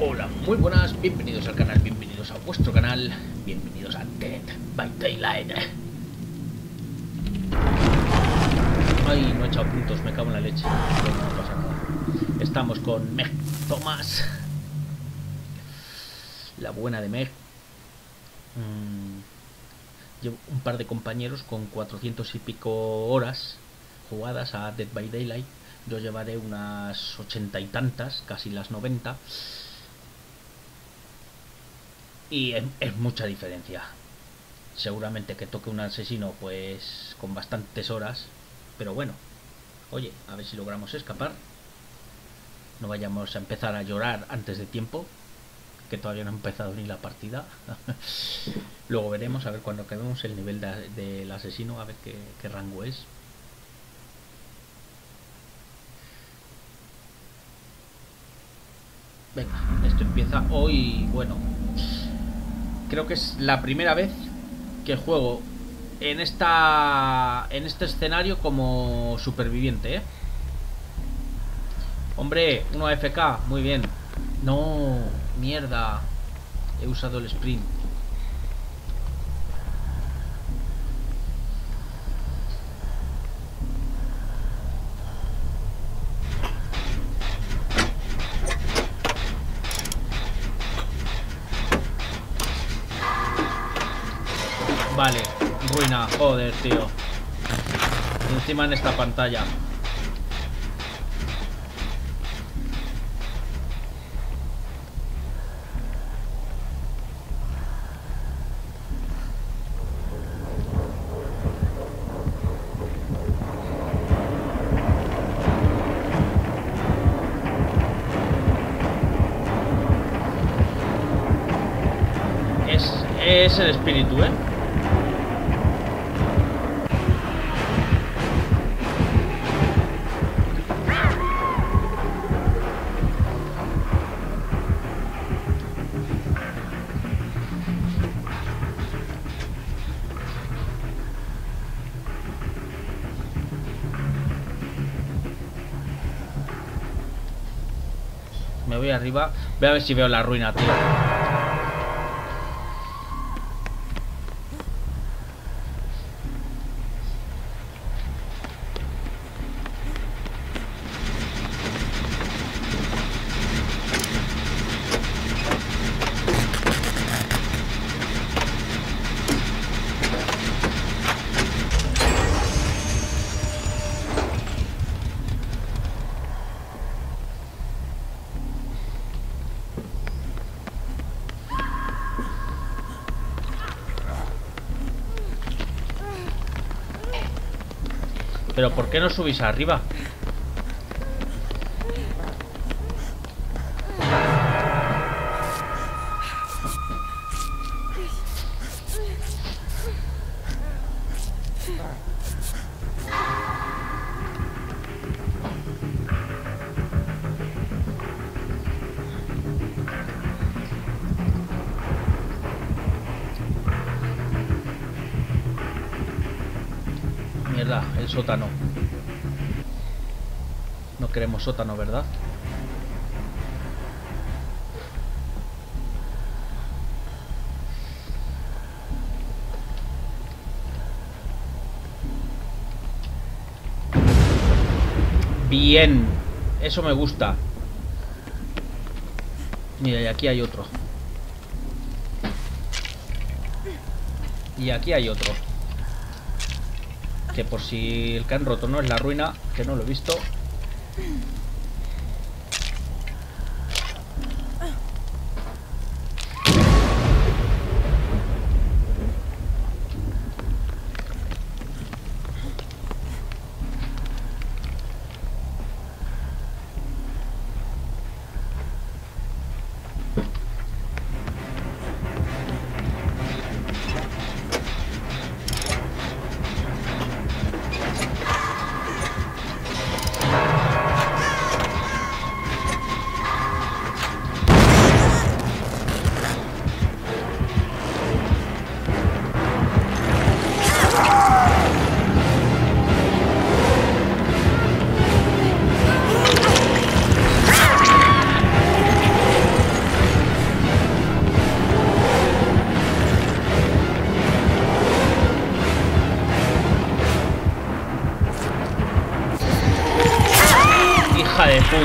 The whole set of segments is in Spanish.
Hola, muy buenas, bienvenidos al canal, bienvenidos a vuestro canal, bienvenidos a Dead by Daylight. Ay, no he echado puntos, me cago en la leche, pero no pasa nada. Estamos con Meg Thomas, la buena de Meg. Llevo un par de compañeros con 400 y pico horas jugadas a Dead by Daylight. Yo llevaré unas 80 y tantas, casi las 90. Y es mucha diferencia. Seguramente que toque un asesino pues con bastantes horas, pero bueno, oye, a ver si logramos escapar. No vayamos a empezar a llorar antes de tiempo, que todavía no ha empezado ni la partida. Luego veremos, a ver cuando acabemos el nivel del asesino, a ver qué rango es. Venga, esto empieza hoy. Bueno, creo que es la primera vez que juego en este escenario como superviviente, ¿eh? Hombre, 1 AFK, muy bien. No, mierda. He usado el sprint. Vale, ruina, joder, tío. Y encima en esta pantalla. Es el espíritu, ¿eh? Me voy arriba. Voy a ver si veo la ruina, tío. Pero ¿por qué no subís arriba? Mierda, el sótano. No queremos sótano, ¿verdad? Bien, eso me gusta. Mira, y aquí hay otro. Y aquí hay otro. Que por si el que han roto no es la ruina, que no lo he visto.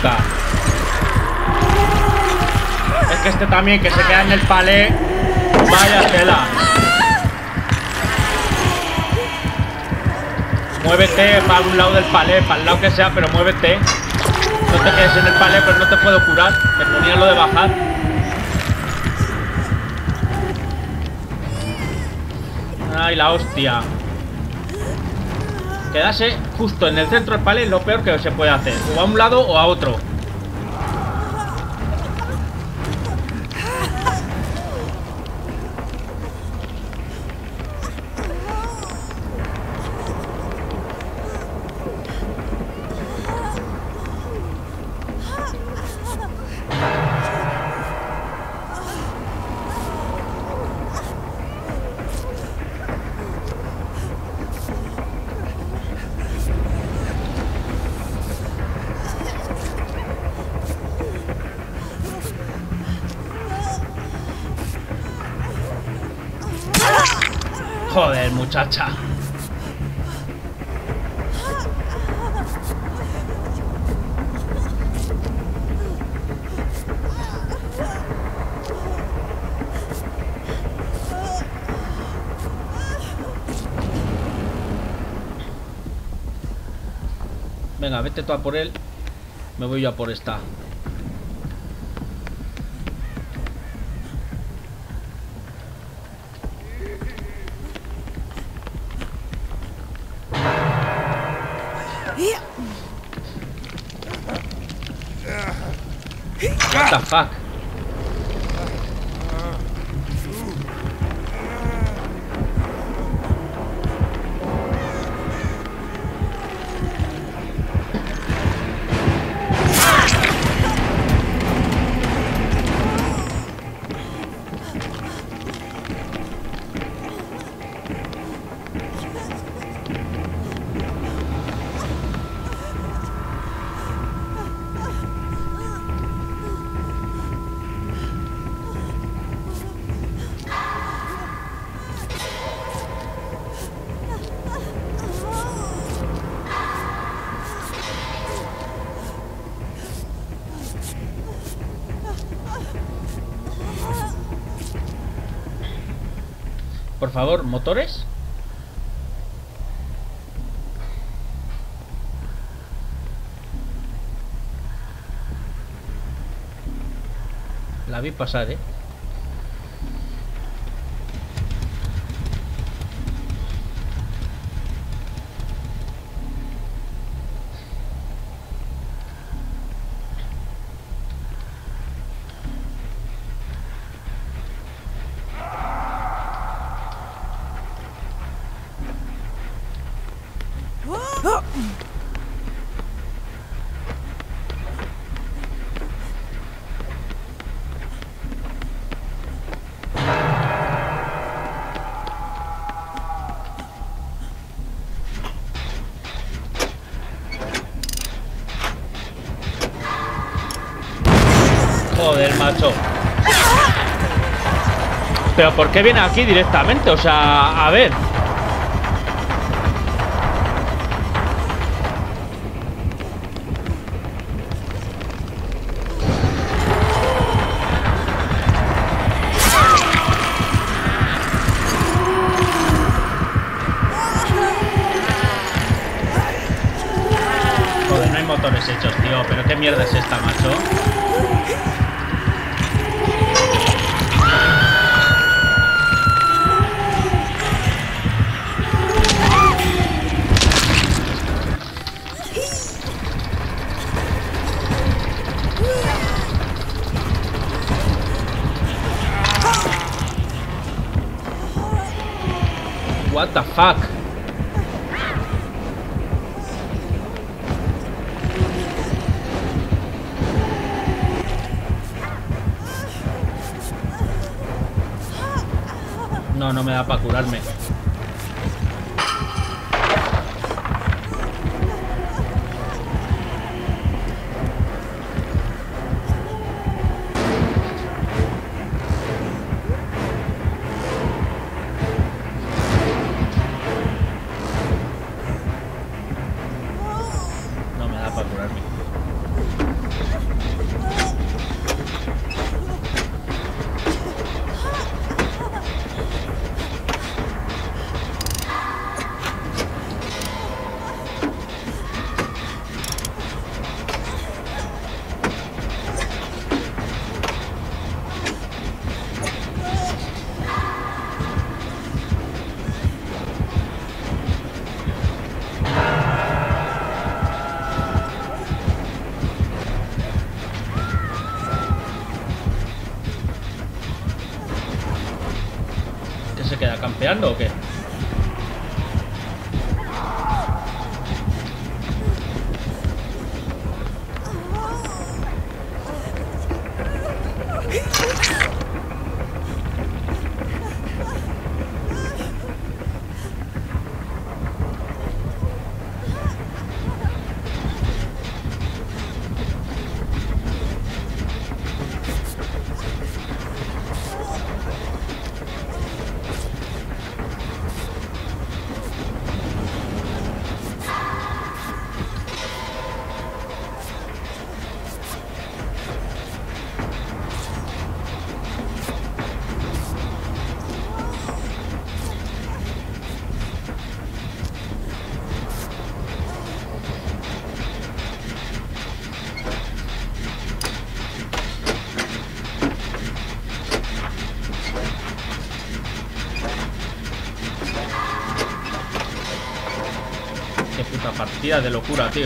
puta. Es que este también, que se queda en el palé. Vaya tela. Muévete para un lado del palé, para el lado que sea, pero muévete. No te quedes en el palé, pero no te puedo curar. Me ponía lo de bajar. Ay, la hostia. Quedarse justo en el centro del palé es lo peor que se puede hacer. O a un lado o a otro. Joder, muchacha. Venga, vete tú a por él. Me voy yo a por esta. What the fuck? Por favor, motores. La vi pasar, ¿eh? Joder, macho. Pero ¿por qué viene aquí directamente? O sea, a ver. Joder, no hay motores hechos, tío. Pero qué mierda es esta, macho. What the fuck? No, no me da para curarme. No me da para curarme. queda campeando o qué? Qué puta partida de locura, tío.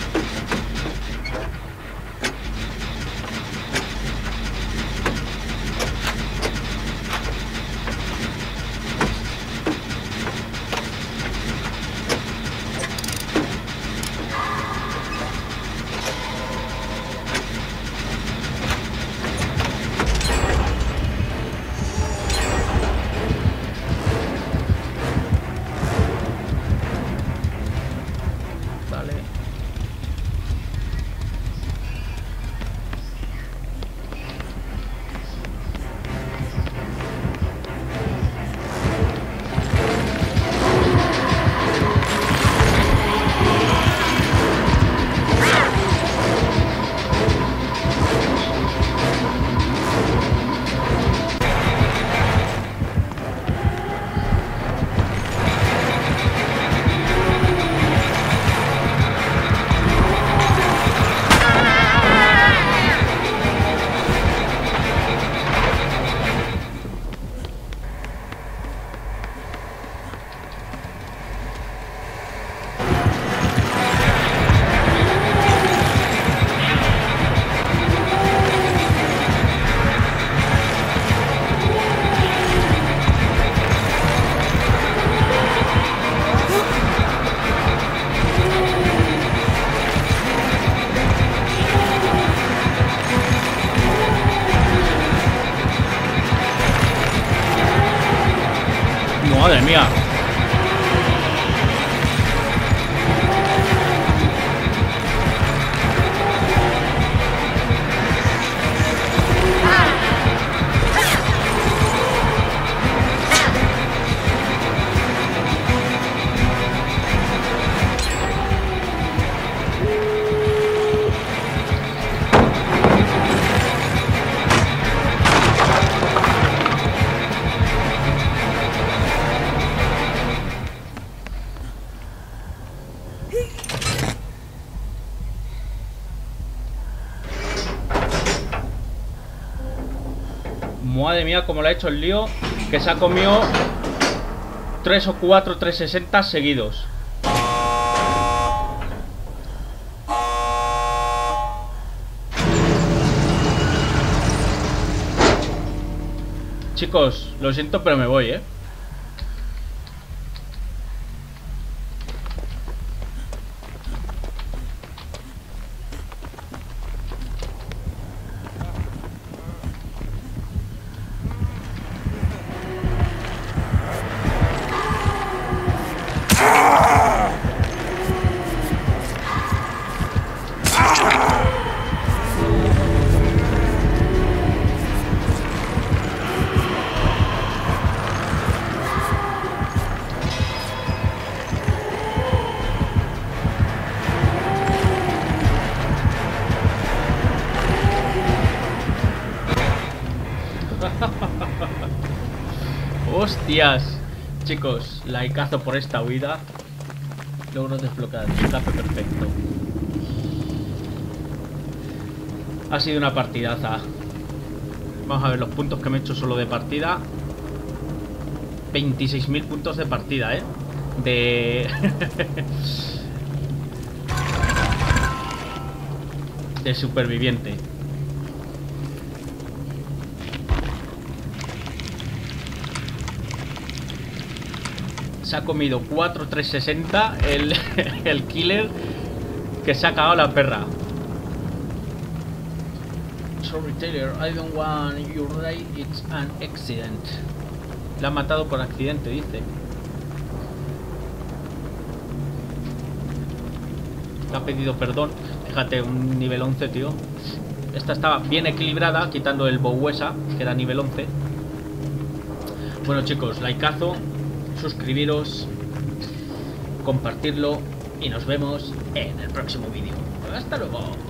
Vale. Madre mía. Madre mía, como le ha hecho el lío, que se ha comido 3 o 4 360 seguidos. Chicos, lo siento, pero me voy, ¿eh? Hostias. Chicos, likeazo por esta huida. Logro desbloqueado. Escape perfecto. Ha sido una partidaza. Vamos a ver los puntos que me he hecho solo de partida. 26.000 puntos de partida, de superviviente. Se ha comido 4,360 el killer, que se ha cagado la perra. Sorry Taylor, I don't want you right, it's an accident. La ha matado por accidente, dice. Le ha pedido perdón. Fíjate, un nivel 11, tío. Esta estaba bien equilibrada, quitando el Bowesa, que era nivel 11. Bueno, chicos, likeazo, suscribiros, compartirlo y nos vemos en el próximo vídeo. Hasta luego.